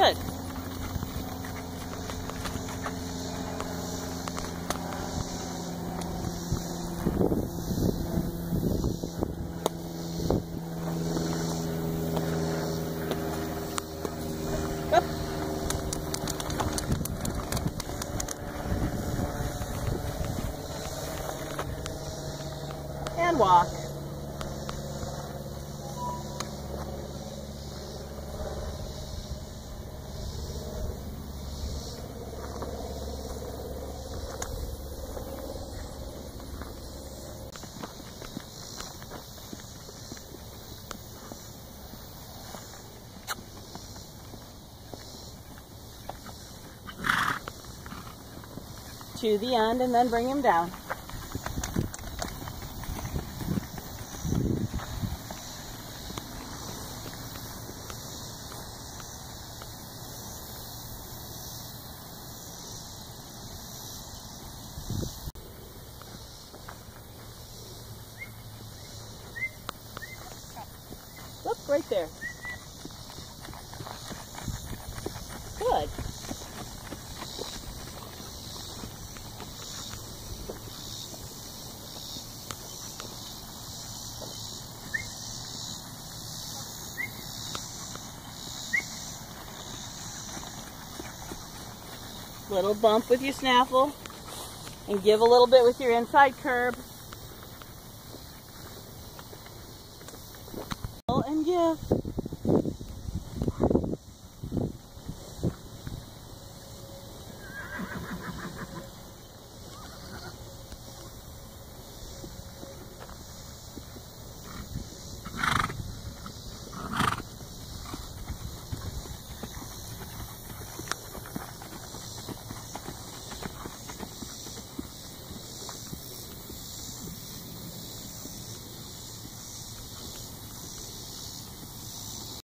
Good. Up. And walk. To the end and then bring him down. Look, right there. Good. Little bump with your snaffle and give a little bit with your inside curb. And give.